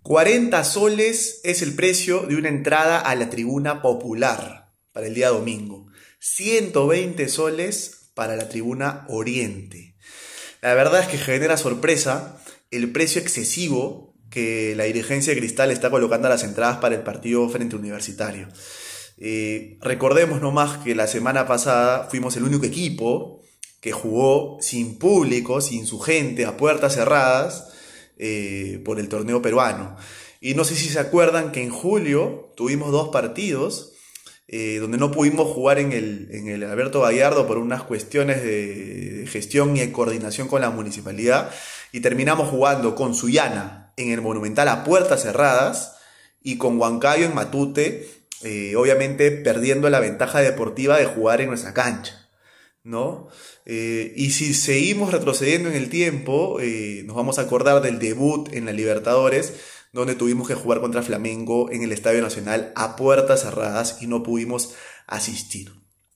40 soles es el precio de una entrada a la tribuna popular para el día domingo. 120 soles para la tribuna oriente. La verdad es que genera sorpresa el precio excesivo que la dirigencia de Cristal está colocando a las entradas para el partido frente a Universitario. Recordemos nomás que la semana pasada fuimos el único equipo que jugó sin público, sin su gente, a puertas cerradas, por el torneo peruano. Y no sé si se acuerdan que en julio tuvimos dos partidos donde no pudimos jugar en el Alberto Gallardo por unas cuestiones de gestión y de coordinación con la municipalidad, y terminamos jugando con Sullana en el Monumental a puertas cerradas y con Huancayo en Matute, obviamente perdiendo la ventaja deportiva de jugar en nuestra cancha, ¿no? Y si seguimos retrocediendo en el tiempo, nos vamos a acordar del debut en la Libertadores, donde tuvimos que jugar contra Flamengo en el Estadio Nacional a puertas cerradas y no pudimos asistir.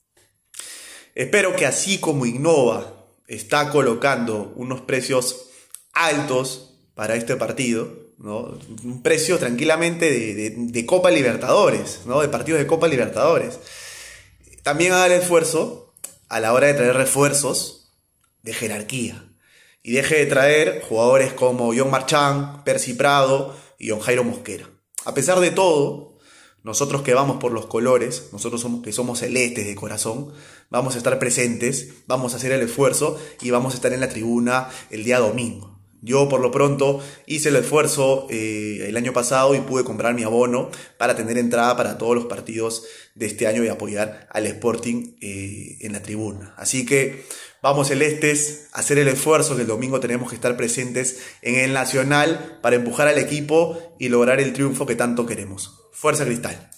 Espero que así como Innova está colocando unos precios altos para este partido, ¿no? Un precio tranquilamente de Copa Libertadores, ¿no? De partidos de Copa Libertadores, también haga el esfuerzo a la hora de traer refuerzos de jerarquía y deje de traer jugadores como John Marchán, Percy Prado y John Jairo Mosquera. A pesar de todo, nosotros que vamos por los colores, nosotros que somos celestes de corazón, vamos a estar presentes, vamos a hacer el esfuerzo y vamos a estar en la tribuna el día domingo. Yo por lo pronto hice el esfuerzo el año pasado y pude comprar mi abono para tener entrada para todos los partidos de este año y apoyar al Sporting en la tribuna. Así que vamos celestes a hacer el esfuerzo, que el domingo tenemos que estar presentes en el Nacional para empujar al equipo y lograr el triunfo que tanto queremos. Fuerza Cristal.